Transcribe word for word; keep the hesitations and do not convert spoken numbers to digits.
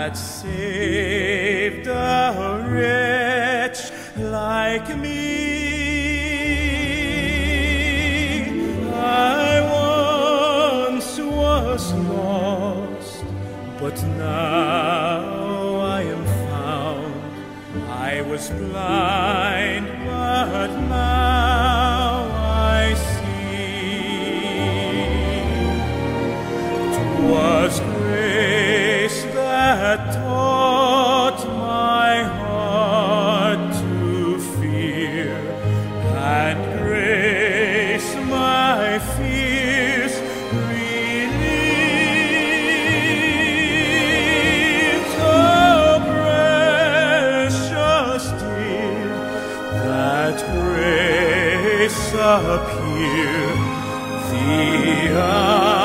that saved a wretch like me. I once was lost, but now I am found. I was blind, but now I see. 'Twas grace that taught my heart to fear, and grace my fears relieved. Oh, precious dear, that grace appear, the